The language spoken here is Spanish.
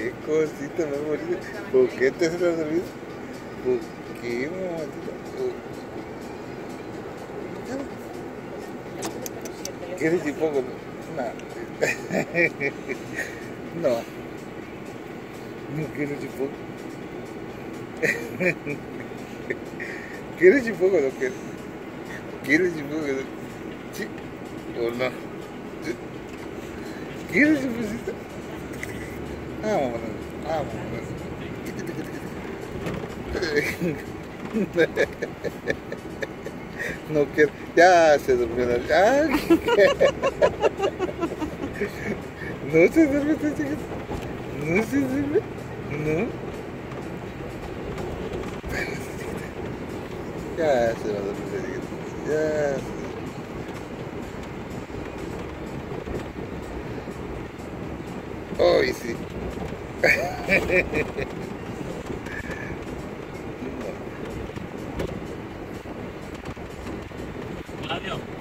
Qué cosita, mi amorcito. ¿Por qué te has dormido? ¿Por qué, mamacita? ¿Quieres chipoco? No. No. No quiero chipoco. ¿Quieres chipoco o no quieres? ¿Quieres chipoco? ¿Sí o no? ¿Sí? ¿Quieres chipocito? Vámonos, vámonos. No quiero. Ya se durmió la. ¡Ah! No se duerme esta chiquita. No se duerme. No. Ya se va a dormir esta chiquita. Ya. Hoy sí. Adiós.